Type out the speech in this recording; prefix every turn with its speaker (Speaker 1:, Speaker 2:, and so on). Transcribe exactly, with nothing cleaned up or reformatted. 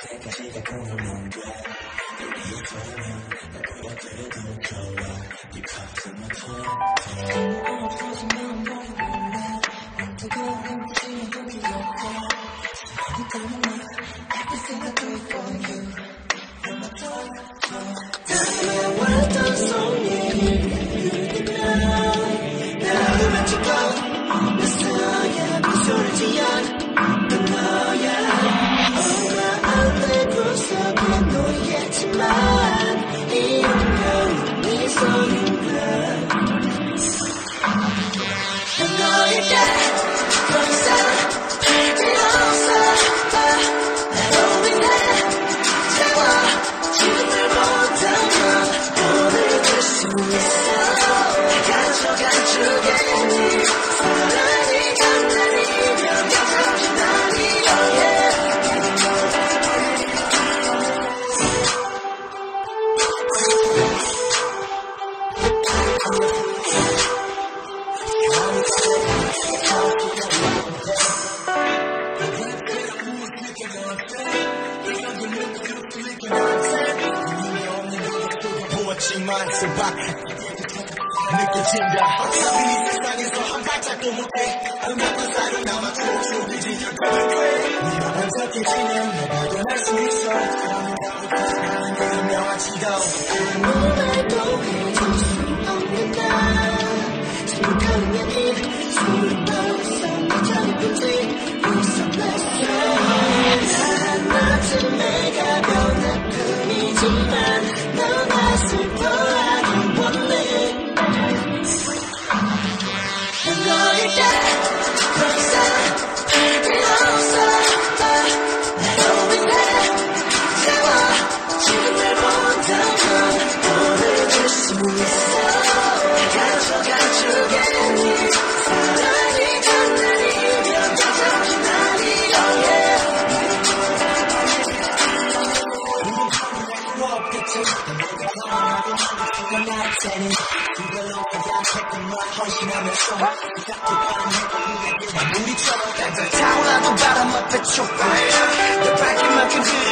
Speaker 1: 때까지가 꿈을 돼 우리의 꿈은 나보다 그래도 좋아 Because of my time 없어지면 모르겠네 어떻게 행복이 여기 없어 어디 때문에 Everything I do for you You're my toy 다음에 왔던 손이 흐르면 나를 만지고 나서야 미소를 지어 또 너야 내 구석에 놓였지만 이 운명은 네 손인데 난 너에게 더 이상 할 게 없어 나로 인해 채워 지금을 못하면 오늘 될 수 있어 가져간 주겠니 사랑이 간다니면 가져진 나니 oh yeah 보았지만 소박해 느껴진다 어차피 이 세상에서 한 발짝도 못해 아름다운 사랑 남아 추억 속에 지켜가면 돼 네가 반짝해지면 너도 날 수 있어 그러니까 사랑은 게 현명하지도 아무 말도 해줄 수 없는 나 생각하는 여기 소리도 없어 내 자리뿐지 웃어냈어 난 아침에 가벼운 아픔이지만 넌 나 슬퍼하길 원해 난 너에게 더 이상 할 게 없어 나로 인해 채워 지금을 본다면 오늘 줄 수 있어 가져가 주겠니 사랑이 간다니면 가져진 나니 oh yeah 없겠지 넌 날 때는 이걸로 그냥 했던 말 헌신하면서 따뜻한 해공에게 난 우리처럼 가장 타오르는 바람 앞에 촉구해 내 밝힌 만큼